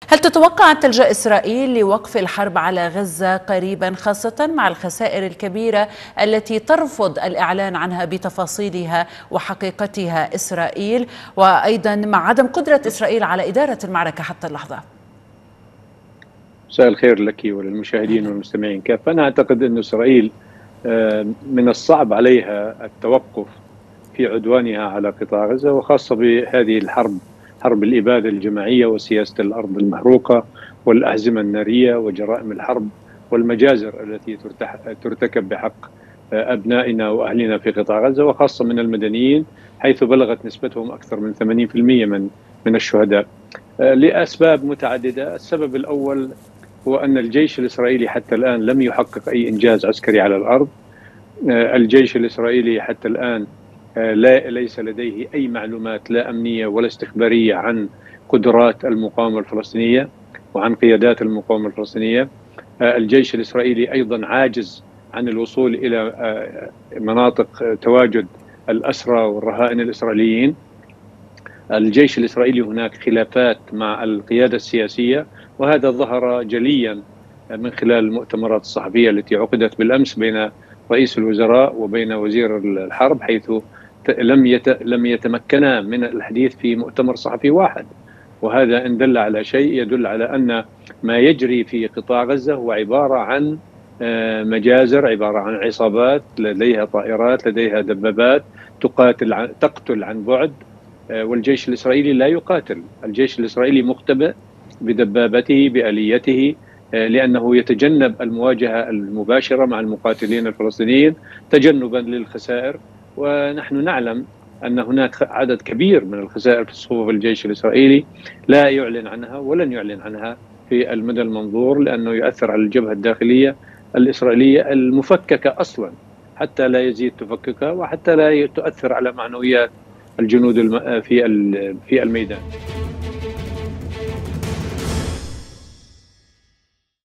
هل تتوقع أن تلجأ إسرائيل لوقف الحرب على غزة قريبا، خاصة مع الخسائر الكبيرة التي ترفض الإعلان عنها بتفاصيلها وحقيقتها إسرائيل، وأيضا مع عدم قدرة إسرائيل على إدارة المعركة حتى اللحظة؟ مساء الخير لك وللمشاهدين والمستمعين كافة. أنا أعتقد أن إسرائيل من الصعب عليها التوقف في عدوانها على قطاع غزة، وخاصة بهذه الحرب، حرب الإبادة الجماعية وسياسة الأرض المحروقة والأحزمة النارية وجرائم الحرب والمجازر التي ترتكب بحق أبنائنا وأهلنا في قطاع غزة، وخاصة من المدنيين، حيث بلغت نسبتهم أكثر من 80% من الشهداء، لأسباب متعددة. السبب الأول هو أن الجيش الإسرائيلي حتى الآن لم يحقق أي إنجاز عسكري على الأرض. الجيش الإسرائيلي حتى الآن ليس لديه أي معلومات لا أمنية ولا استخبارية عن قدرات المقاومة الفلسطينية وعن قيادات المقاومة الفلسطينية. الجيش الإسرائيلي أيضا عاجز عن الوصول إلى مناطق تواجد الأسرى والرهائن الإسرائيليين. الجيش الإسرائيلي هناك خلافات مع القيادة السياسية، وهذا ظهر جليا من خلال المؤتمرات الصحفية التي عقدت بالأمس بين رئيس الوزراء وبين وزير الحرب، حيث لم يتمكنا من الحديث في مؤتمر صحفي واحد. وهذا إن دل على شيء يدل على أن ما يجري في قطاع غزة هو عبارة عن مجازر، عبارة عن عصابات لديها طائرات، لديها دبابات تقتل عن بعد، والجيش الإسرائيلي لا يقاتل. الجيش الإسرائيلي مختبئ بدبابته بآليته، لأنه يتجنب المواجهة المباشرة مع المقاتلين الفلسطينيين تجنبا للخسائر. ونحن نعلم أن هناك عدد كبير من الخسائر في صفوف الجيش الإسرائيلي لا يعلن عنها ولن يعلن عنها في المدى المنظور، لأنه يؤثر على الجبهة الداخلية الإسرائيلية المفككة أصلا، حتى لا يزيد تفككها وحتى لا تؤثر على معنويات الجنود في الميدان.